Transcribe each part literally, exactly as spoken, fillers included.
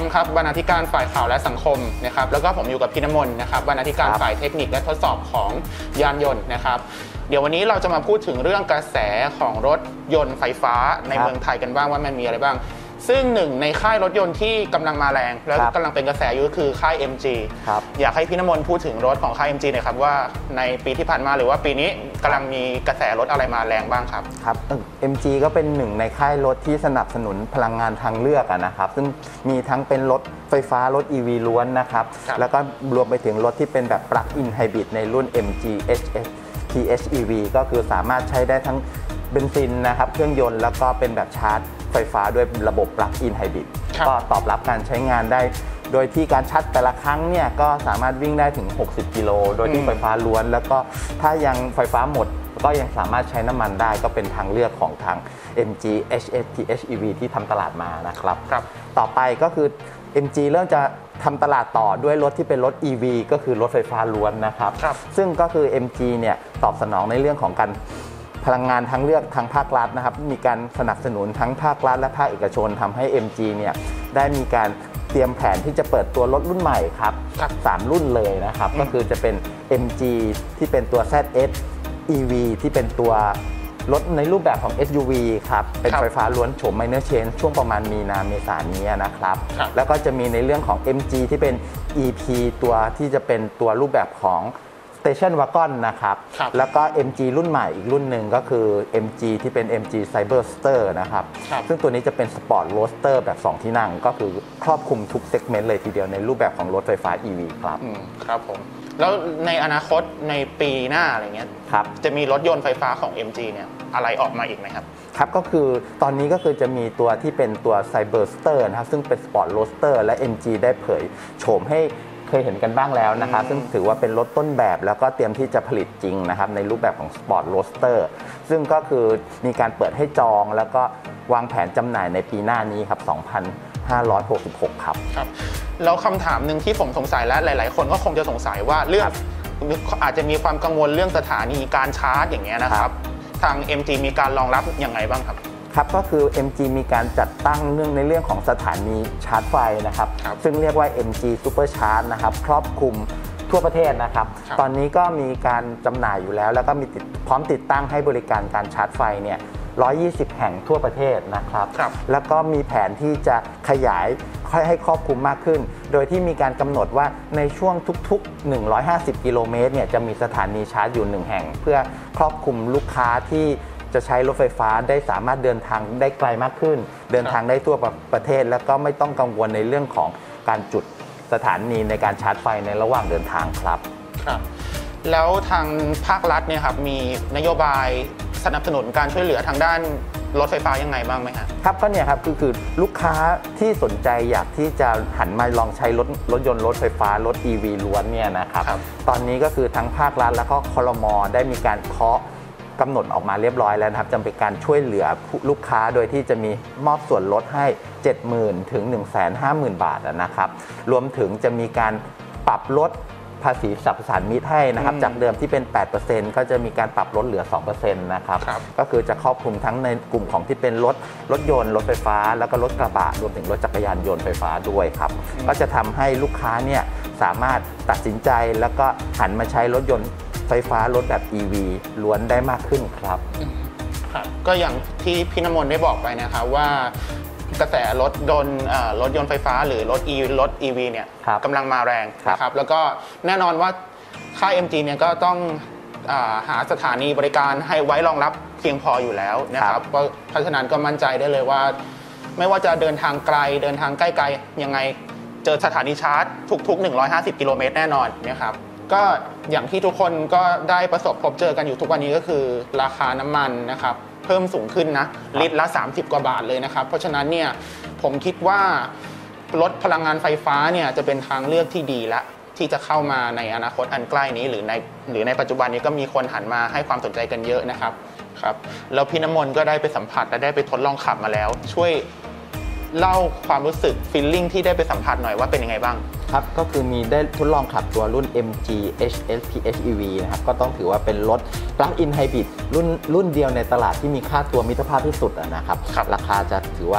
ครับบรรณาธิการฝ่ายข่าวและสังคมนะครับแล้วก็ผมอยู่กับพี่น้ำมนต์นะครับบรรณาธิการฝ่ายเทคนิคและทดสอบของยานยนต์นะครับเดี๋ยววันนี้เราจะมาพูดถึงเรื่องกระแสของรถยนต์ไฟฟ้าในเมืองไทยกันบ้างว่ามันมีอะไรบ้างซึ่งหนึ่งในค่ายรถยนต์ที่กำลังมาแรงแล้วกำลังเป็นกระแสอยู่ก็คือค่าย เอ็ม จี อยากให้พี่น้ำมนต์พูดถึงรถของค่าย เอ็ม จี หน่อยครับว่าในปีที่ผ่านมาหรือว่าปีนี้กำลังมีกระแสรถอะไรมาแรงบ้างครับครับ เอ็ม จี ก็เป็นหนึ่งในค่ายรถที่สนับสนุนพลังงานทางเลือกนะครับซึ่งมีทั้งเป็นรถไฟฟ้ารถ อี วี ล้วนนะครับแล้วก็รวมไปถึงรถที่เป็นแบบ Plug-in Hybrid ในรุ่น เอ็ม จี เอช เอส พี เอช อี วี ก็คือสามารถใช้ได้ทั้งเบนซินนะครับเครื่องยนต์แล้วก็เป็นแบบชาร์จไฟฟ้าด้วยระบบ Plug-in Hybrid ก็ตอบรับการใช้งานได้โดยที่การชาร์จแต่ละครั้งเนี่ยก็สามารถวิ่งได้ถึงหกสิบกิโลโดยที่ไฟฟ้าล้วนแล้วก็ถ้ายังไฟฟ้าหมดก็ยังสามารถใช้น้ำมันได้ก็เป็นทางเลือกของทาง เอ็ม จี เอช เอส พี เอช อี วี ที่ทำตลาดมานะครับต่อไปก็คือ เอ็ม จี เริ่มจะทำตลาดต่อด้วยรถที่เป็นรถ อี วี ก็คือรถไฟฟ้าล้วนนะครับซึ่งก็คือ เอ็ม จี เนี่ยตอบสนองในเรื่องของการพลังงานทางเลือกทางภาครัฐนะครับมีการสนับสนุนทั้งภาครัฐและภาคเอกชนทำให้ เอ็ม จี เนี่ยได้มีการเตรียมแผนที่จะเปิดตัวรถรุ่นใหม่ครับสามรุ่นเลยนะครับก็คือจะเป็น เอ็ม จี ที่เป็นตัว แซด เอส อี วี ที่เป็นตัวรถในรูปแบบของ เอส ยู วี ครับเป็นไฟฟ้าล้วนโฉม Minor Change ช่วงประมาณมีนาเมษายนนี้นะครับแล้วก็จะมีในเรื่องของ เอ็ม จี ที่เป็น อี พี ตัวที่จะเป็นตัวรูปแบบของStation Wagon นะครับแล้วก็ เอ็ม จี รุ่นใหม่อีกรุ่นหนึ่งก็คือ เอ็ม จี ที่เป็น เอ็ม จี Cyberster นะครับซึ่งตัวนี้จะเป็น Sport Roadster แบบสองที่นั่งก็คือครอบคลุมทุกเซกเมนต์เลยทีเดียวในรูปแบบของรถไฟฟ้า อี วี ครับครับผมแล้วในอนาคตในปีหน้าอะไรเงี้ยจะมีรถยนต์ไฟฟ้าของ เอ็ม จี เนี่ยอะไรออกมาอีกไหมครับครับก็คือตอนนี้ก็คือจะมีตัวที่เป็นตัว Cyberster นะครับซึ่งเป็น Sport Roadster และ เอ็ม จี ได้เผยโฉมให้เคยเห็นกันบ้างแล้วนะครับซึ่งถือว่าเป็นรถต้นแบบแล้วก็เตรียมที่จะผลิตจริงนะครับในรูปแบบของ Sport Roadster ซึ่งก็คือมีการเปิดให้จองแล้วก็วางแผนจำหน่ายในปีหน้านี้ครับสองพันห้าร้อยหกสิบหกครับครับแล้วคำถามหนึ่งที่ผมสงสัยและหลายๆคนก็คงจะสงสัยว่าเรื่องอาจจะมีความกังวลเรื่องสถานีการชาร์จอย่างเงี้ยนะครับทาง เอ็ม จี มีการรองรับยังไงบ้างครับครับก็คือ เอ็ม จี มีการจัดตั้งเรื่องในเรื่องของสถานีชาร์จไฟนะครับซึ่งเรียกว่า เอ็ม จี Super Charge นะครับครอบคลุมทั่วประเทศนะครับตอนนี้ก็มีการจำหน่ายอยู่แล้วแล้วก็มีติดพร้อมติดตั้งให้บริการการชาร์จไฟเนี่ยหนึ่งร้อยยี่สิบแห่งทั่วประเทศนะครับแล้วก็มีแผนที่จะขยายให้ครอบคลุมมากขึ้นโดยที่มีการกำหนดว่าในช่วงทุกๆหนึ่งร้อยห้าสิบกิโลเมตรเนี่ยจะมีสถานีชาร์จอยู่หนึ่งแห่งเพื่อครอบคลุมลูกค้าที่จะใช้รถไฟฟ้าได้สามารถเดินทางได้ไกลมากขึ้นเดินทางได้ทั่วประเทศแล้วก็ไม่ต้องกังวลในเรื่องของการจุดสถานีในการชาร์จไฟในระหว่างเดินทางครับครับแล้วทางภาครัฐเนี่ยครับมีนโยบายสนับสนุนการช่วยเหลือทางด้านรถไฟฟ้ายังไงบ้างไหมครับครับก็เนี่ยครับคือคือลูกค้าที่สนใจอยากที่จะหันมาลองใช้รถรถยนต์รถไฟฟ้ารถ อี วี ล้วนเนี่ยนะครับตอนนี้ก็คือทั้งภาครัฐแล้วก็ครม.ได้มีการเคาะกำหนดออกมาเรียบร้อยแล้วนะครับจะเป็นการช่วยเหลือลูกค้าโดยที่จะมีมอบส่วนลดให้ เจ็ดหมื่น ถึง หนึ่งแสนห้าหมื่น บาทนะครับรวมถึงจะมีการปรับลดภาษีสรรพสามิตให้นะครับจากเดิมที่เป็น แปดเปอร์เซ็นต์ ก็จะมีการปรับลดเหลือ สองเปอร์เซ็นต์ นะครับก็คือจะครอบคลุมทั้งในกลุ่มของที่เป็นรถรถยนต์รถไฟฟ้าแล้วก็รถกระบะรวมถึงรถจักรยานยนต์ไฟฟ้าด้วยครับก็จะทำให้ลูกค้าเนี่ยสามารถตัดสินใจแล้วก็หันมาใช้รถยนต์ไฟฟ้ารถแบบ อี วี ล้วนได้มากขึ้นครับครับก็อย่างที่พี่น้ำมนต์ได้บอกไปนะครับว่ากระแสรถยนต์รถยนต์ไฟฟ้าหรือรถ E รถ อี วี เนี่ยกำลังมาแรงนะครับแล้วก็แน่นอนว่าค่าย เอ็ม จี เนี่ยก็ต้องหาสถานีบริการให้ไว้รองรับเพียงพออยู่แล้วนะครับเพราะฉะนั้นก็มั่นใจได้เลยว่าไม่ว่าจะเดินทางไกลเดินทางใกล้ๆยังไงเจอสถานีชาร์จทุกๆหนึ่งร้อยห้าสิบกิโลเมตรแน่นอนนะครับก็อย่างที่ทุกคนก็ได้ประสบพบเจอกันอยู่ทุกวันนี้ก็คือราคาน้ำมันนะครับเพิ่มสูงขึ้นนะลิตรละสามสิบกว่าบาทเลยนะครับเพราะฉะนั้นเนี่ยผมคิดว่ารถพลังงานไฟฟ้าเนี่ยจะเป็นทางเลือกที่ดีและที่จะเข้ามาในอนาคตอันใกล้นี้หรือในหรือในปัจจุบันนี้ก็มีคนหันมาให้ความสนใจกันเยอะนะครับครับแล้วพี่น้ำมนต์ก็ได้ไปสัมผัสและได้ไปทดลองขับมาแล้วช่วยเล่าความรู้สึกฟีลลิ่งที่ได้ไปสัมผัสหน่อยว่าเป็นยังไงบ้างครับก็คือมีได้ทดลองขับตัวรุ่น เอ็ม จี เอช เอส พี เอช อี วี นะครับก็ต้องถือว่าเป็นรถ Plug-in Hybrid รุ่นรุ่นเดียวในตลาดที่มีค่าตัวมิตรภาพที่สุดนะครับราคาจะถือว่า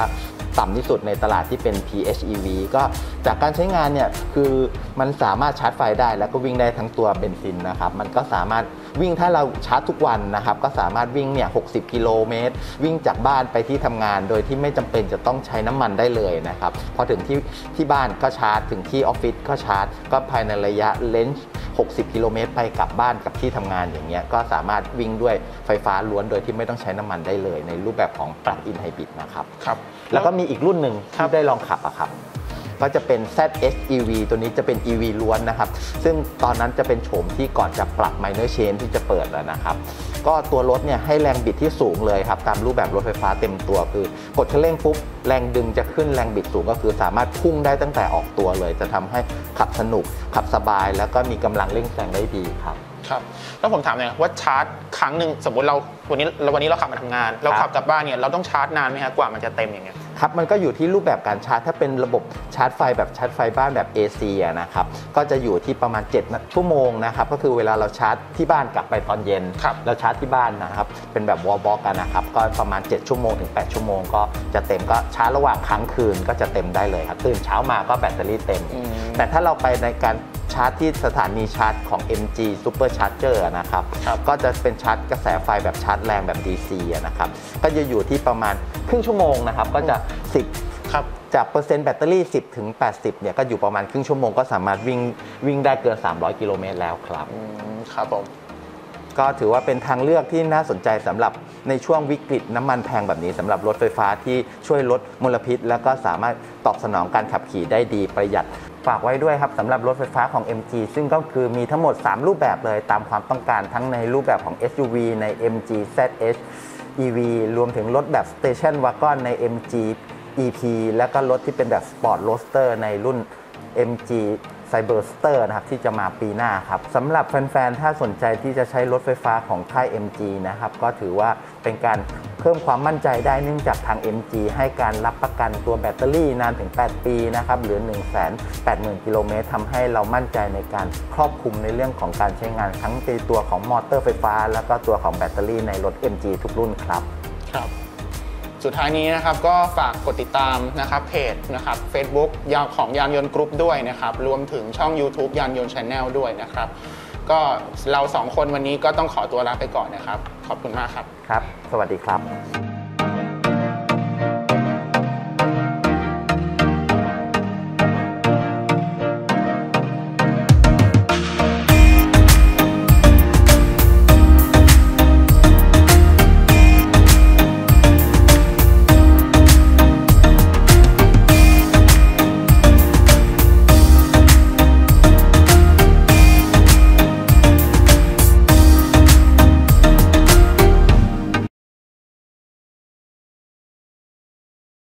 ต่ำที่สุดในตลาดที่เป็น พี เอช อี วี ก็จากการใช้งานเนี่ยคือมันสามารถชาร์จไฟได้แล้วก็วิ่งได้ทั้งตัวเบนซินนะครับมันก็สามารถวิ่งถ้าเราชาร์จทุกวันนะครับก็สามารถวิ่งเนี่ยหกสิบกิโลเมตรวิ่งจากบ้านไปที่ทำงานโดยที่ไม่จำเป็นจะต้องใช้น้ำมันได้เลยนะครับพอถึงที่ที่บ้านก็ชาร์จถึงที่ออฟฟิศก็ชาร์จก็ภายในระยะเลนส์หกสิบกิโลเมตรไปกลับบ้านกับที่ทำงานอย่างเงี้ยก็สามารถวิ่งด้วยไฟฟ้าล้วนโดยที่ไม่ต้องใช้น้ำมันได้เลยในรูปแบบของ Plug-in Hybrid นะครับครับแล้วก็มีอีกรุ่นหนึ่งที่ได้ลองขับอะครับก็จะเป็น แซด เอส อี วี ตัวนี้จะเป็น อี วี ล้วนนะครับซึ่งตอนนั้นจะเป็นโฉมที่ก่อนจะปรับ Minor Change ที่จะเปิดแล้วนะครับก็ตัวรถเนี่ยให้แรงบิดที่สูงเลยครับตามรูปแบบรถไฟฟ้าเต็มตัวคือกดคันเร่งปุ๊บแรงดึงจะขึ้นแรงบิดสูงก็คือสามารถพุ่งได้ตั้งแต่ออกตัวเลยจะทำให้ขับสนุกขับสบายแล้วก็มีกำลังเร่งแซงได้ดีครับครับแล้วผมถามหน่อยว่าชาร์จครั้งหนึ่งสมมติเราวันนี้วันนี้เราขับมาทำงานเราขับกลับบ้านเนี่ยเราต้องชาร์จนานไหมครับกว่ามันจะเต็มอย่างเงี้ยครับมันก็อยู่ที่รูปแบบการชาร์จถ้าเป็นระบบชาร์จไฟแบบชาร์จไฟบ้านแบบ เอ ซี อะนะครับก็จะอยู่ที่ประมาณเจ็ดชั่วโมงนะครับก็คือเวลาเราชาร์จที่บ้านกลับไปตอนเย็นเราชาร์จที่บ้านนะครับเป็นแบบวอลบ็อกกันนะครับก็ประมาณเจ็ดชั่วโมงถึงแปดชั่วโมงก็จะเต็มก็ชาร์จระหว่างค้างคืนก็จะเต็มได้เลยครับตื่นเช้ามาก็แบตเตอรี่เต็มแต่ถ้าเราไปในการชาร์จที่สถานีชาร์จของ เอ็ม จี Super Charger นะครับก็จะเป็นชาร์จกระแสไฟแบบชาร์จแรงแบบ ดี ซี นะครับก็จะอยู่ที่ประมาณครึ่งชั่วโมงนะครับก็จะสิบครับจากเปอร์เซ็นต์แบตเตอรี่สิบถึงแปดสิบเนี่ยก็อยู่ประมาณครึ่งชั่วโมงก็สามารถวิ่งวิ่งได้เกินสามร้อยกิโลเมตรแล้วครับครับผมก็ถือว่าเป็นทางเลือกที่น่าสนใจสำหรับในช่วงวิกฤตน้ำมันแพงแบบนี้สำหรับรถไฟฟ้าที่ช่วยลดมลพิษแล้วก็สามารถตอบสนองการขับขี่ได้ดีประหยัดฝากไว้ด้วยครับสำหรับรถไฟฟ้าของ เอ็ม จี ซึ่งก็คือมีทั้งหมดสามรูปแบบเลยตามความต้องการทั้งในรูปแบบของ เอส ยู วี ใน เอ็ม จี แซด เอส อี วี รวมถึงรถแบบ Station Wagon ใน เอ็ม จี อี พี แล้วก็รถที่เป็นแบบ Sport Roadster ในรุ่น เอ็ม จี Cyberster นะครับที่จะมาปีหน้าครับสำหรับแฟนๆถ้าสนใจที่จะใช้รถไฟฟ้าของค่าย เอ็ม จี นะครับก็ถือว่าเป็นการเพิ่มความมั่นใจได้เนื่องจากทาง เอ็ม จี ให้การรับประกันตัวแบตเตอรี่นานถึงแปดปีนะครับหรือ หนึ่งแสนแปดหมื่น กิโลเมตรทำให้เรามั่นใจในการครอบคลุมในเรื่องของการใช้งานทั้งในตัวของมอเตอร์ไฟฟ้าแล้วก็ตัวของแบตเตอรี่ในรถ เอ็ม จี ทุกรุ่นครับครับสุดท้ายนี้นะครับก็ฝากกดติดตามนะครับเพจนะครับ Facebook ยาวของยานยนต์กรุ๊ปด้วยนะครับรวมถึงช่อง YouTube ยานยนต์ Channel ด้วยนะครับก็เราสองคนวันนี้ก็ต้องขอตัวลาไปก่อนนะครับขอบคุณมากครับครับสวัสดีครับ